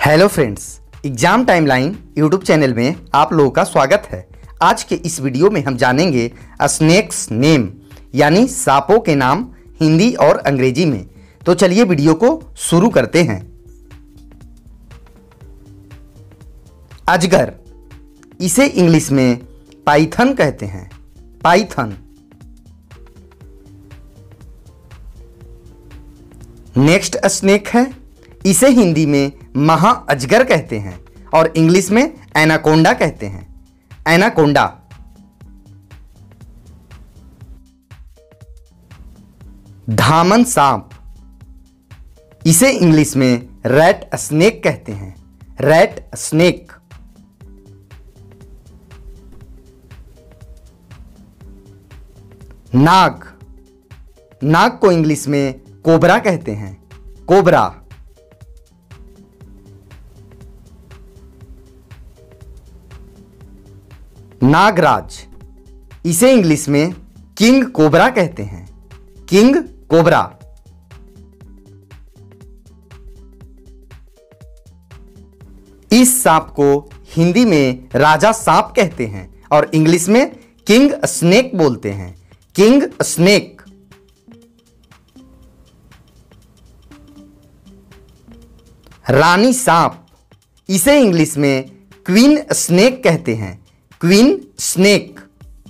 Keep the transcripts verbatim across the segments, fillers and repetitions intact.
Hello friends, exam timeline YouTube channel में आप लोगों का स्वागत है। आज के इस वीडियो में हम जानेंगे स्नेक्स नेम यानी सांपों के नाम हिंदी और अंग्रेजी में। तो चलिए वीडियो को शुरू करते हैं। अजगर, इसे इंग्लिश में पाइथन कहते हैं। पाइथन। नेक्स्ट स्नेक है, इसे हिंदी में महा अजगर कहते हैं और इंग्लिश में एनाकोंडा कहते हैं। एनाकोंडा। धामन सांप, इसे इंग्लिश में रैट स्नेक कहते हैं। Rat snake. नाग, नाग को इंग्लिश में कोबरा कहते हैं। कोबरा। नागराज, इसे इंग्लिश में किंग कोबरा कहते हैं। King cobra. इस सांप को हिंदी में राजा सांप कहते हैं और इंग्लिश में किंग स्नेक बोलते हैं। King snake. रानी सांप, इसे इंग्लिश में क्वीन स्नेक कहते हैं। Queen snake.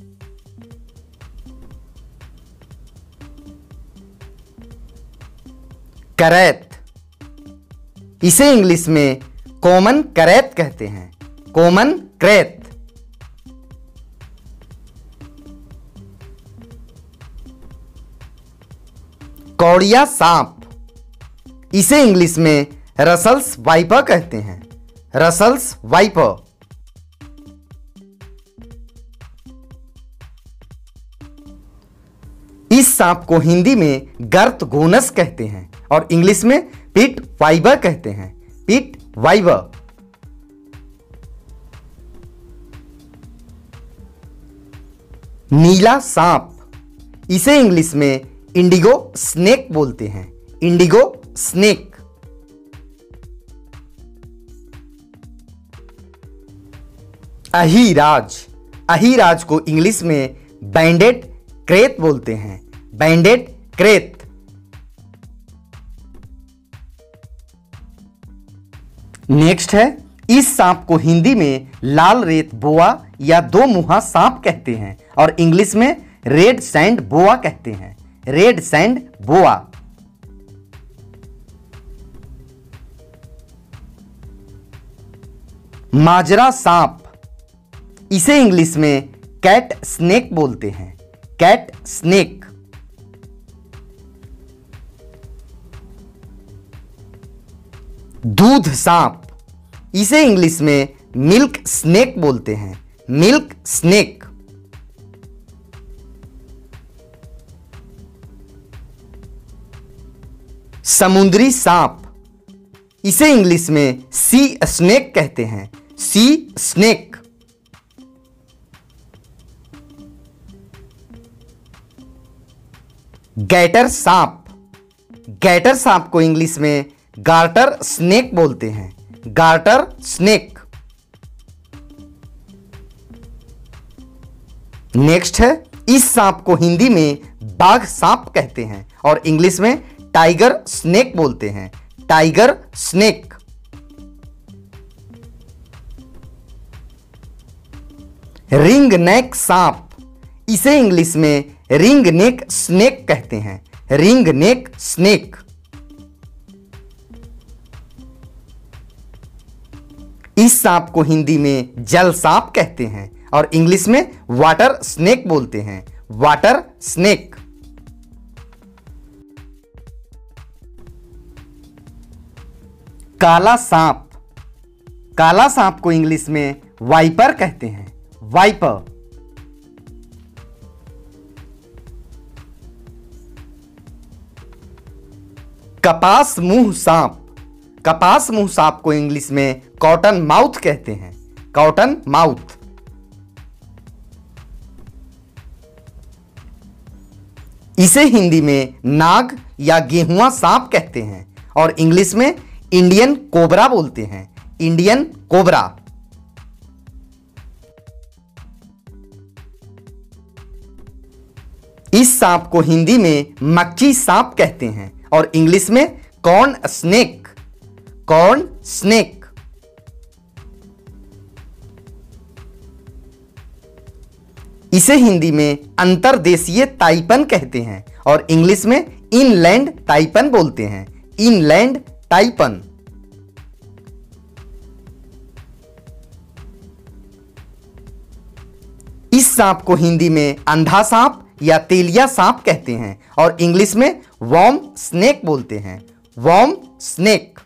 करैत, इसे इंग्लिश में कॉमन करैत कहते हैं। कॉमन करैत। कौड़िया सांप, इसे इंग्लिश में रसल्स वाइपर कहते हैं। Russell's viper. इस सांप को हिंदी में गर्त गोनस कहते हैं और इंग्लिश में पिट वाइबर कहते हैं। पिट वाइबर। नीला सांप, इसे इंग्लिश में इंडिगो स्नेक बोलते हैं। Indigo snake. अहिराज, अहिराज को इंग्लिश में बैंडेड क्रेत बोलते हैं। बैंडेड क्रेत। नेक्स्ट है, इस सांप को हिंदी में लाल रेत बोआ या दो मुहा सांप कहते हैं और इंग्लिश में रेड सैंड बोआ कहते हैं। रेड सैंड बोआ। माजरा सांप, इसे इंग्लिश में कैट स्नेक बोलते हैं। Cat snake. दूध सांप, इसे इंग्लिश में मिल्क स्नेक बोलते हैं। Milk snake. समुद्री सांप, इसे इंग्लिश में सी स्नेक कहते हैं। सी स्नेक। गैटर सांप, गैटर सांप को इंग्लिश में गार्टर स्नेक बोलते हैं। Girder snake. नेक्स्ट है, इस सांप को हिंदी में बाघ सांप कहते हैं और इंग्लिश में टाइगर स्नेक बोलते हैं। Tiger snake. रिंग नेक सांप, इसे इंग्लिश में रिंग नेक स्नेक कहते हैं। Ring neck snake. इस सांप को हिंदी में जल सांप कहते हैं और इंग्लिश में वाटर स्नेक बोलते हैं। Water snake. काला सांप, काला सांप को इंग्लिश में वाइपर कहते हैं। वाइपर। कपास मुंह सांप, कपास मुंह सांप को इंग्लिश में कॉटन माउथ कहते हैं। Cotton mouth. इसे हिंदी में नाग या गेहुआ सांप कहते हैं और इंग्लिश में इंडियन कोबरा बोलते हैं, इंडियन कोबरा। इस सांप को हिंदी में मक्खी सांप कहते हैं और इंग्लिश में कॉर्न स्नेक, कॉर्न स्नेक। इसे हिंदी में अंतर्देशीय ताइपन कहते हैं और इंग्लिश में इनलैंड ताइपन बोलते हैं, इनलैंड ताइपन। इस सांप को हिंदी में अंधा सांप या तेलिया सांप कहते हैं और इंग्लिश में वॉर्म स्नेक बोलते हैं, वॉर्म स्नेक।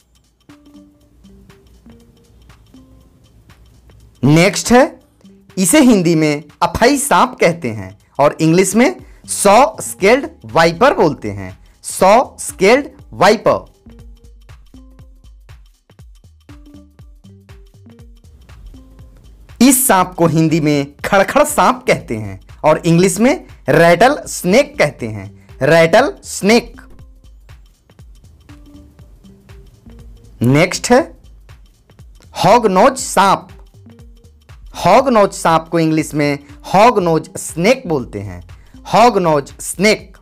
नेक्स्ट है, इसे हिंदी में अफई सांप कहते हैं और इंग्लिश में सौ स्केल्ड वाइपर बोलते हैं, सौ स्केल्ड वाइपर। इस सांप को हिंदी में खड़खड़ सांप कहते हैं और इंग्लिश में रैटल स्नेक कहते हैं, रैटल स्नेक। नेक्स्ट है हॉगनोज सांप। हॉगनोज सांप को इंग्लिश में हॉगनोज स्नेक बोलते हैं, हॉगनोज स्नेक।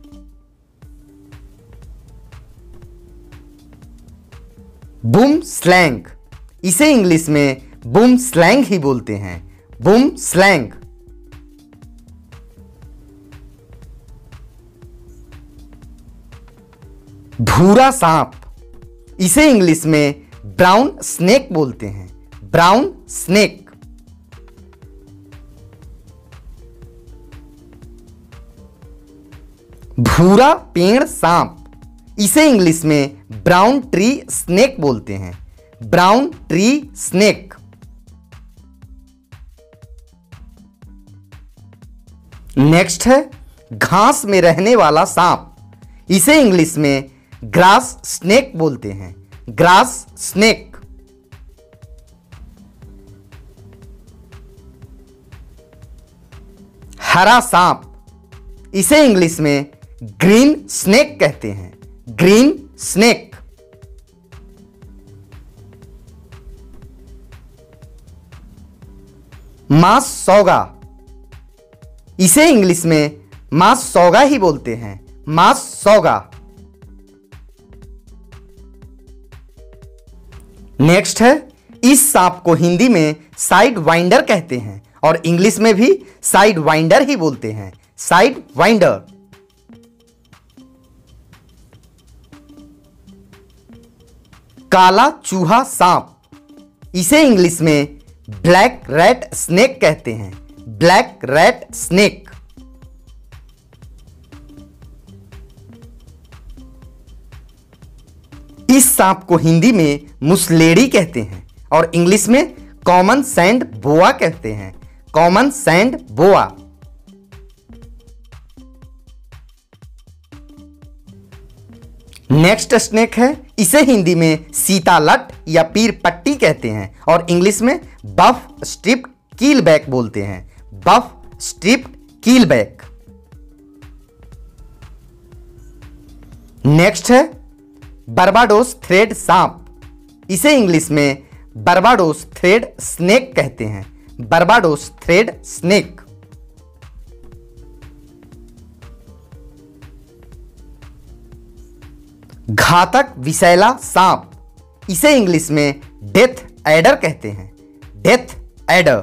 बूम स्लैंग, इसे इंग्लिश में बूम स्लैंग ही बोलते हैं, बूम स्लैंग। भूरा सांप, इसे इंग्लिश में ब्राउन स्नेक बोलते हैं, ब्राउन स्नेक। भूरा पेड़ सांप, इसे इंग्लिश में ब्राउन ट्री स्नेक बोलते हैं, ब्राउन ट्री स्नेक। नेक्स्ट है घास में रहने वाला सांप, इसे इंग्लिश में ग्रास स्नेक बोलते हैं, ग्रास स्नेक। हरा सांप, इसे इंग्लिश में ग्रीन स्नेक कहते हैं, ग्रीन स्नेक। मांस सौगा, इसे इंग्लिश में मांस सौगा ही बोलते हैं, मांस सौगा। नेक्स्ट है, इस सांप को हिंदी में साइड वाइंडर कहते हैं और इंग्लिश में भी साइड वाइंडर ही बोलते हैं, साइड वाइंडर। काला चूहा सांप, इसे इंग्लिश में ब्लैक रैट स्नेक कहते हैं, ब्लैक रैट स्नेक। इस सांप को हिंदी में मुसलेड़ी कहते हैं और इंग्लिश में कॉमन सैंड बोआ कहते हैं, common sand boa. Next snake है, इसे हिंदी में सीतालट या पीर पट्टी कहते हैं और इंग्लिश में बफ स्ट्रिप्ड कीलबैक बोलते हैं, बफ स्ट्रिप्ड कीलबैक। नेक्स्ट है बारबाडोस थ्रेड सांप, इसे इंग्लिश में बारबाडोस थ्रेड स्नेक कहते हैं, बारबाडोस थ्रेड स्नेक। घातक विषैला सांप, इसे इंग्लिश में डेथ एडर कहते हैं, डेथ एडर।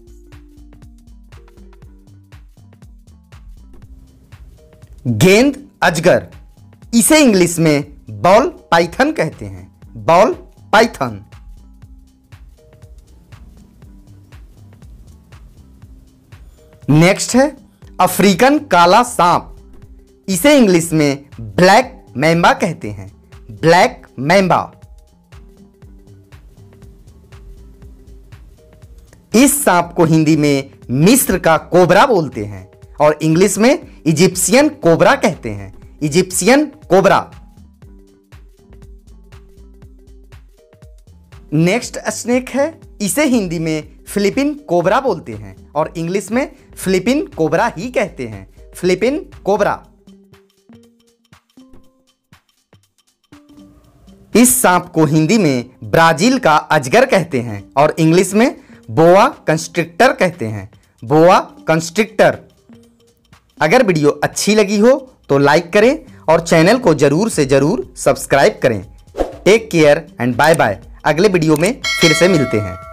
गेंद अजगर, इसे इंग्लिश में बॉल पाइथन कहते हैं, बॉल पाइथन। नेक्स्ट है अफ्रीकन काला सांप, इसे इंग्लिश में ब्लैक मैम्बा कहते हैं, ब्लैक मैम्बा। इस सांप को हिंदी में मिस्र का कोबरा बोलते हैं और इंग्लिश में इजिप्शियन कोबरा कहते हैं, इजिप्शियन कोबरा। नेक्स्ट स्नेक है, इसे हिंदी में फिलिपिन कोबरा बोलते हैं और इंग्लिश में फिलिपिन कोबरा ही कहते हैं, फिलिपिन कोबरा। इस सांप को हिंदी में ब्राजील का अजगर कहते हैं और इंग्लिश में बोआ कंस्ट्रिक्टर कहते हैं। बोआ कंस्ट्रिक्टर। अगर वीडियो अच्छी लगी हो तो लाइक करें और चैनल को जरूर से जरूर सब्सक्राइब करें। Take care and bye bye. अगले वीडियो में फिर से मिलते हैं।